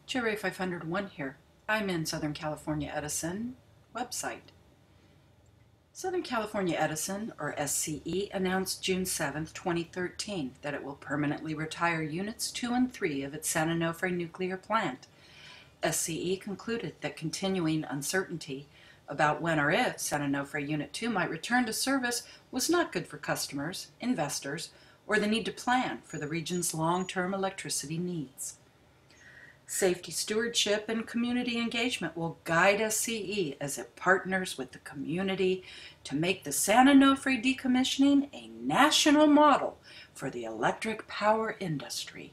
GRA 501 here. I'm in Southern California Edison website. Southern California Edison, or SCE, announced June 7, 2013 that it will permanently retire Units 2 and 3 of its San Onofre nuclear plant. SCE concluded that continuing uncertainty about when or if San Onofre Unit 2 might return to service was not good for customers, investors, or the need to plan for the region's long-term electricity needs. Safety stewardship and community engagement will guide SCE as it partners with the community to make the San Onofre decommissioning a national model for the electric power industry.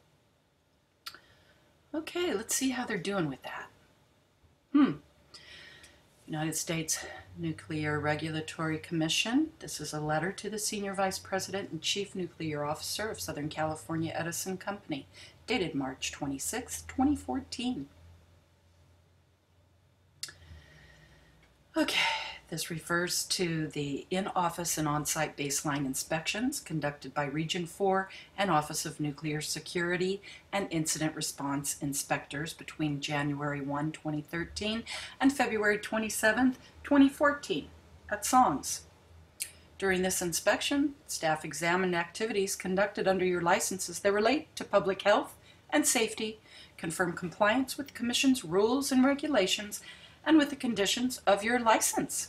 Okay, let's see how they're doing with that. United States Nuclear Regulatory Commission. This is a letter to the Senior Vice President and Chief Nuclear Officer of Southern California Edison Company, dated March 26, 2014. Okay, this refers to the in-office and on-site baseline inspections conducted by Region 4 and Office of Nuclear Security and Incident Response Inspectors between January 1, 2013 and February 27, 2014 at SONGS. During this inspection, staff examined activities conducted under your licenses that relate to public health and safety, confirm compliance with the Commission's rules and regulations, and with the conditions of your license.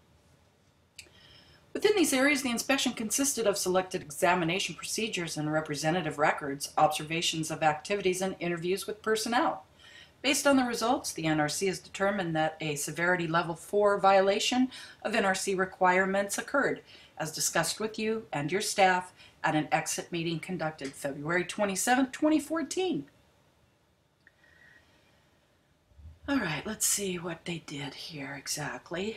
Within these areas, the inspection consisted of selected examination procedures and representative records, observations of activities, and interviews with personnel. Based on the results, the NRC has determined that a severity level 4 violation of NRC requirements occurred, as discussed with you and your staff at an exit meeting conducted February 27, 2014. All right, let's see what they did here exactly.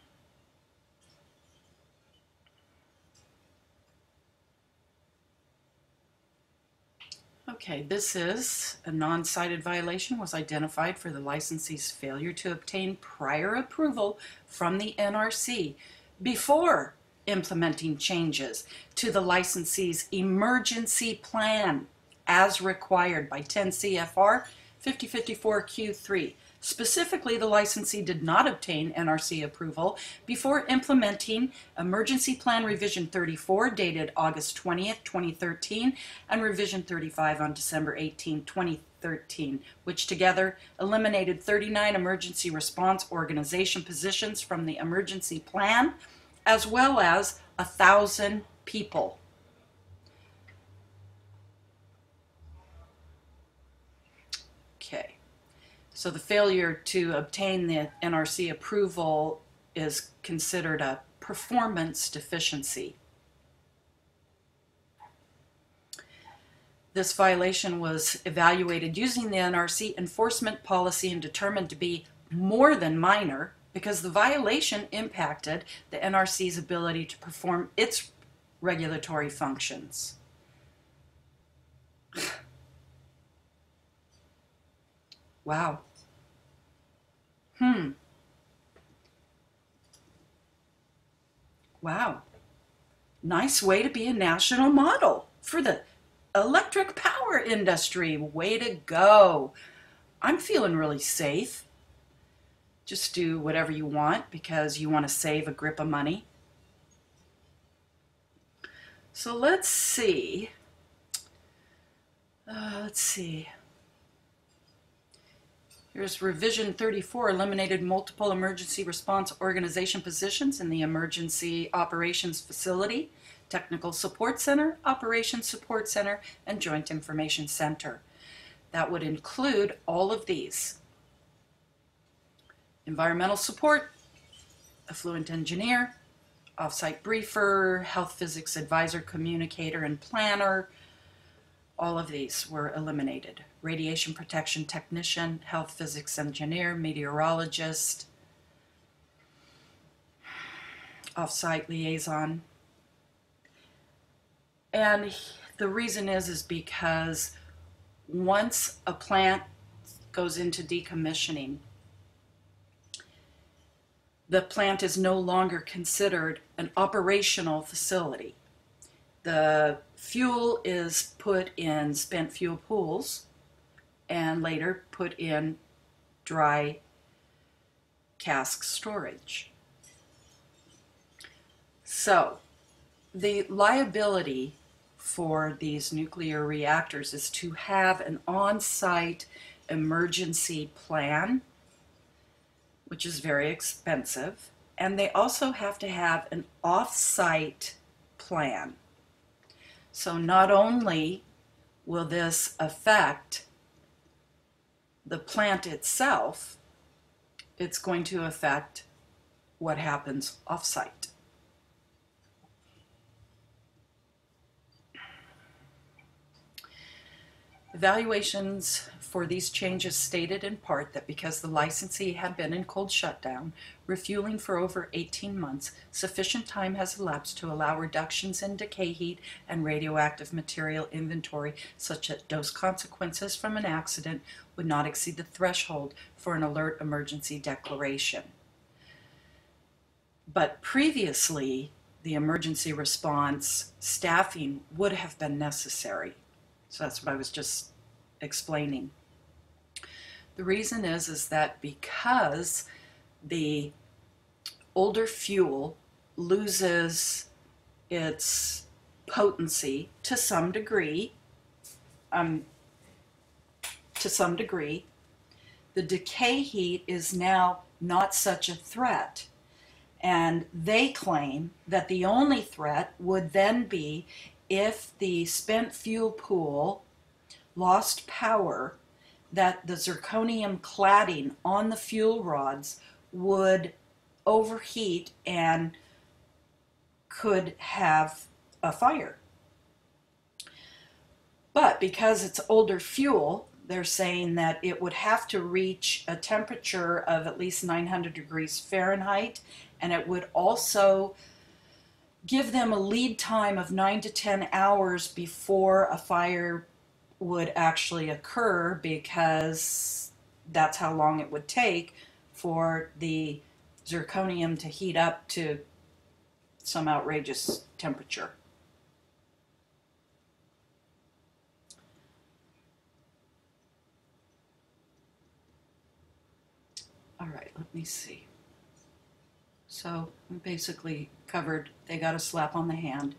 Okay, this is a non-cited violation was identified for the licensee's failure to obtain prior approval from the NRC before implementing changes to the licensee's emergency plan as required by 10 CFR 5054Q3. Specifically, the licensee did not obtain NRC approval before implementing Emergency Plan Revision 34 dated August 20th, 2013 and Revision 35 on December 18, 2013, which together eliminated 39 emergency response organization positions from the emergency plan, as well as 1,000 people. Okay. So the failure to obtain the NRC approval is considered a performance deficiency. This violation was evaluated using the NRC enforcement policy and determined to be more than minor because the violation impacted the NRC's ability to perform its regulatory functions. Wow. Wow. Nice way to be a national model for the electric power industry. Way to go. I'm feeling really safe. Just do whatever you want because you want to save a grip of money. So let's see. Here's Revision 34, eliminated multiple emergency response organization positions in the Emergency Operations Facility, Technical Support Center, Operations Support Center, and Joint Information Center. That would include all of these. Environmental support, affluent engineer, off-site briefer, health physics advisor, communicator, and planner. All of these were eliminated. Radiation protection technician, health physics engineer, meteorologist, off-site liaison. And the reason is because once a plant goes into decommissioning, the plant is no longer considered an operational facility. The fuel is put in spent fuel pools and later put in dry cask storage. So the liability for these nuclear reactors is to have an on-site emergency plan, which is very expensive, and they also have to have an off-site plan. So not only will this affect the plant itself, it's going to affect what happens off-site. Evaluations for these changes stated in part that because the licensee had been in cold shutdown, refueling for over 18 months, sufficient time has elapsed to allow reductions in decay heat and radioactive material inventory such that dose consequences from an accident would not exceed the threshold for an alert emergency declaration. But previously, the emergency response staffing would have been necessary. So that's what I was just explaining. The reason is that because the older fuel loses its potency to some degree, the decay heat is now not such a threat. And they claim that the only threat would then be if the spent fuel pool lost power, that the zirconium cladding on the fuel rods would overheat and could have a fire. But because it's older fuel, they're saying that it would have to reach a temperature of at least 900 degrees Fahrenheit, and it would also give them a lead time of 9 to 10 hours before a fire would actually occur, because that's how long it would take for the zirconium to heat up to some outrageous temperature. All right, let me see. So we basically covered they got a slap on the hand.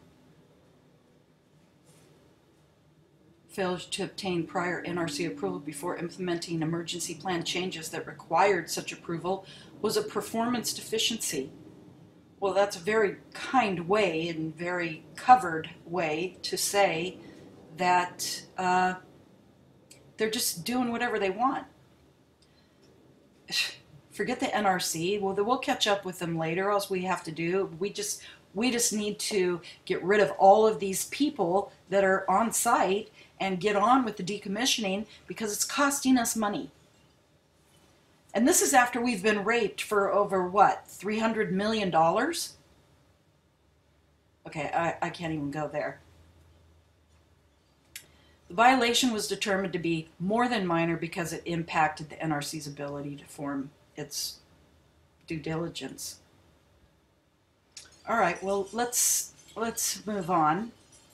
Failed to obtain prior NRC approval before implementing emergency plan changes that required such approval was a performance deficiency. Well, that's a very kind way and very covered way to say that they're just doing whatever they want. Forget the NRC. Well, we'll catch up with them later. All we have to do, we just need to get rid of all of these people that are on site and get on with the decommissioning, because it's costing us money. And this is after we've been raped for over, what, $300 million? Okay, I can't even go there. The violation was determined to be more than minor because it impacted the NRC's ability to perform its due diligence. All right, well, let's move on.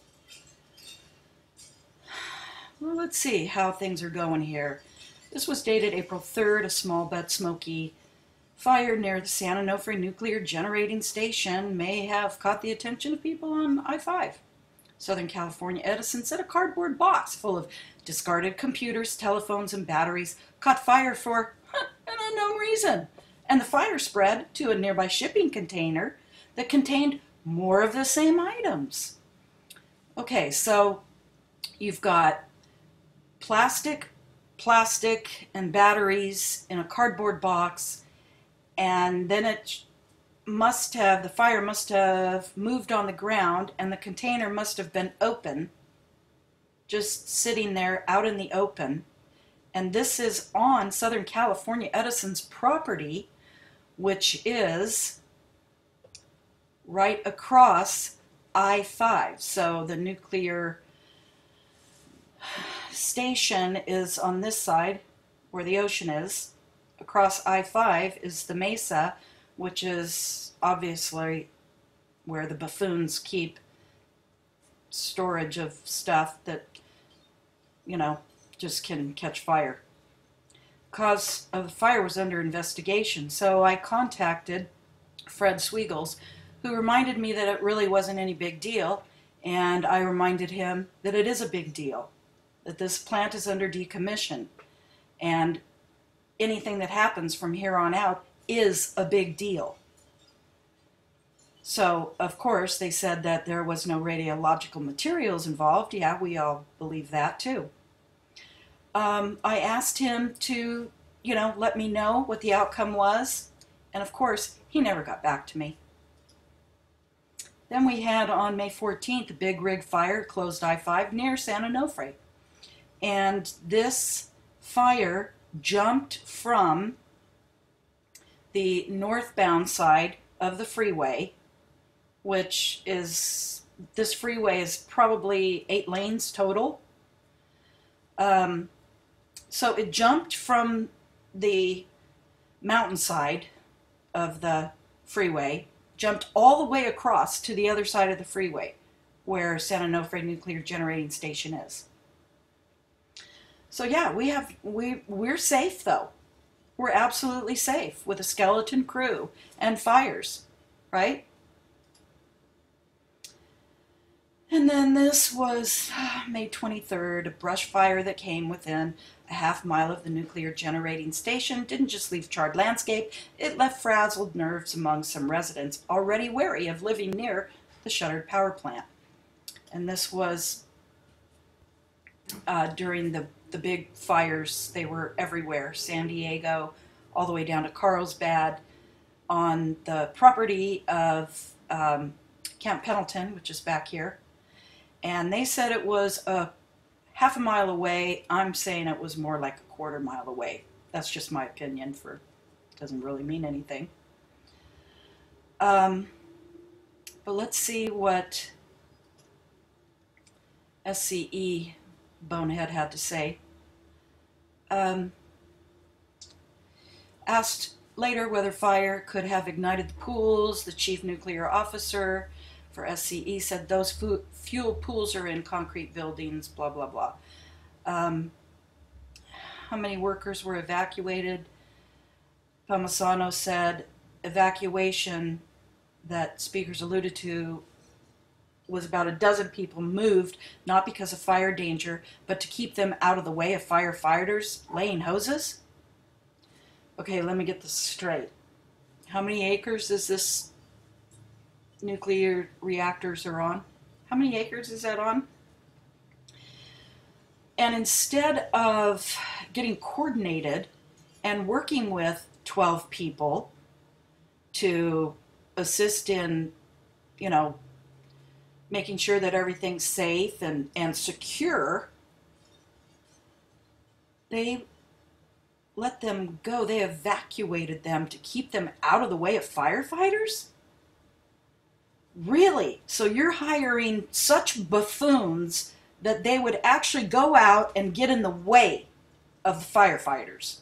Well, let's see how things are going here. This was dated April 3rd. A small but smoky fire near the San Onofre nuclear generating station may have caught the attention of people on I-5. Southern California Edison said a cardboard box full of discarded computers, telephones, and batteries caught fire for an unknown reason. And the fire spread to a nearby shipping container that contained more of the same items. Okay, so you've got plastic, and batteries in a cardboard box, and then the fire must have moved on the ground, and the container must have been open, just sitting there out in the open. And this is on Southern California Edison's property, which is right across I-5. So the nuclear station is on this side where the ocean is. Across I-5 is the mesa, which is obviously where the buffoons keep storage of stuff that, just can catch fire. Cause of the fire was under investigation, so I contacted Fred Swiegles, who reminded me that it really wasn't any big deal, and I reminded him that it is a big deal, that this plant is under decommission, and anything that happens from here on out is a big deal. So, of course, they said that there was no radiological materials involved. Yeah, we all believe that too. I asked him to, let me know what the outcome was, and of course, he never got back to me. Then we had on May 14th a big rig fire closed I-5 near San Onofre. And this fire jumped from the northbound side of the freeway, which is, this freeway is probably 8 lanes total. So it jumped from the mountainside of the freeway, jumped all the way across to the other side of the freeway where San Onofre Nuclear Generating Station is. So yeah, we're safe though. We're absolutely safe with a skeleton crew and fires, right? And then this was May 23rd, a brush fire that came within a half-mile of the nuclear generating station. Didn't just leave charred landscape, it left frazzled nerves among some residents already wary of living near the shuttered power plant. And this was during the big fires. They were everywhere, San Diego, all the way down to Carlsbad, on the property of Camp Pendleton, which is back here. And they said it was a half a mile away. I'm saying it was more like a quarter mile away. That's just my opinion, doesn't really mean anything. But let's see what SCE Bonehead had to say. Asked later whether fire could have ignited the pools, the chief nuclear officer for SCE said those fuel pools are in concrete buildings, blah, blah, blah. How many workers were evacuated? Palmisano said evacuation that speakers alluded to was about a dozen people moved, not because of fire danger, but to keep them out of the way of firefighters laying hoses? Okay, let me get this straight. How many acres is this nuclear reactors are on? How many acres is that on? And instead of getting coordinated and working with 12 people to assist in, making sure that everything's safe and secure, they let them go. They evacuated them to keep them out of the way of firefighters? Really? So you're hiring such buffoons that they would actually go out and get in the way of the firefighters.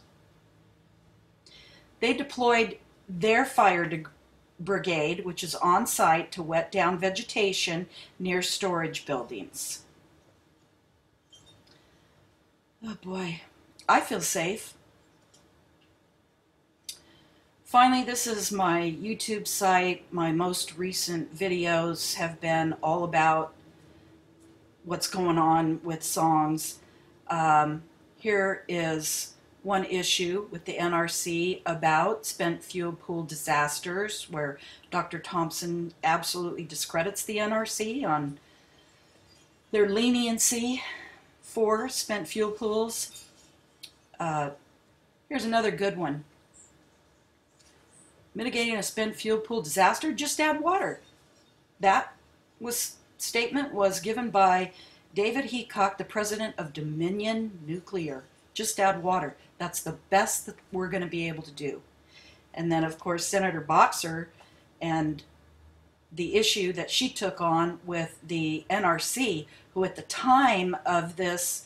They deployed their fire brigade, which is on site to wet down vegetation near storage buildings. Oh boy, I feel safe. Finally, this is my YouTube site. My most recent videos have been all about what's going on with songs. Here is one issue with the NRC about spent fuel pool disasters, where Dr. Thompson absolutely discredits the NRC on their leniency for spent fuel pools. Here's another good one. Mitigating a spent fuel pool disaster, just add water. That statement was given by David Heacock, the president of Dominion Nuclear. Just add water. That's the best that we're going to be able to do. And then, of course, Senator Boxer and the issue that she took on with the NRC, who at the time of this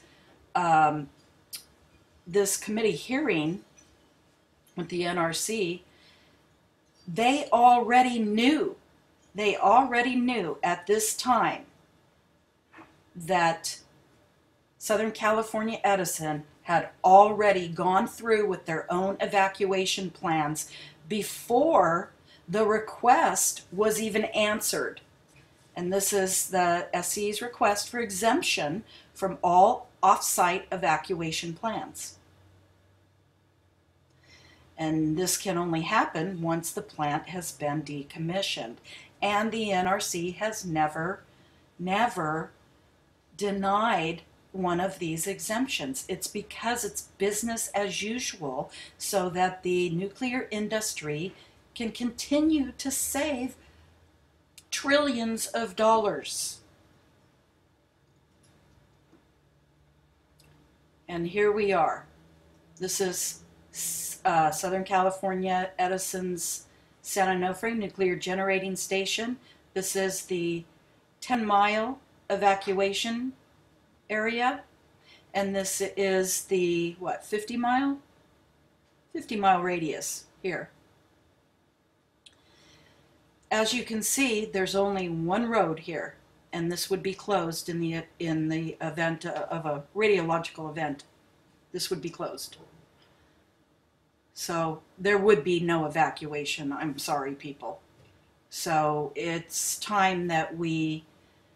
this committee hearing with the NRC, they already knew at this time that Southern California Edison had already gone through with their own evacuation plans before the request was even answered. And this is the SCE's request for exemption from all off-site evacuation plans. And this can only happen once the plant has been decommissioned. And the NRC has never denied one of these exemptions. It's because it's business as usual, so that the nuclear industry can continue to save trillions of dollars. And here we are. This is Southern California Edison's San Onofre nuclear generating station. This is the 10-mile evacuation area, and this is the 50-mile radius here. As you can see, there's only one road here, and this would be closed in the event of a radiological event. This would be closed. So there would be no evacuation. I'm sorry, people. So it's time that we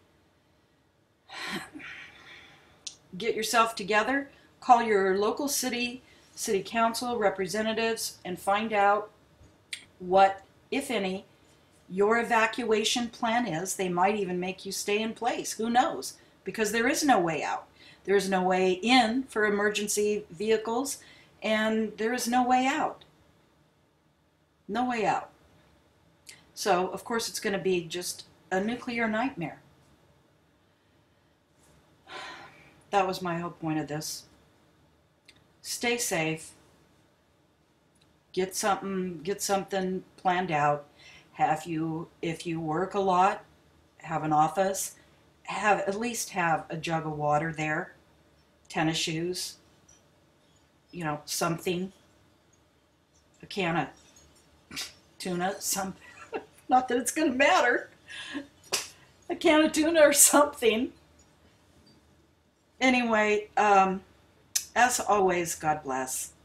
get yourself together, call your local city council representatives, and find out what, if any, your evacuation plan is. They might even make you stay in place. Who knows? Because there is no way out. There is no way in for emergency vehicles, and there is no way out. No way out. So, of course, it's going to be just a nuclear nightmare. That was my whole point of this. Stay safe. Get something planned out. If you work a lot, have an office, at least have a jug of water there, tennis shoes, you know, something, a can of tuna, something. Not that it's going to matter. A can of tuna or something. Anyway, as always, God bless.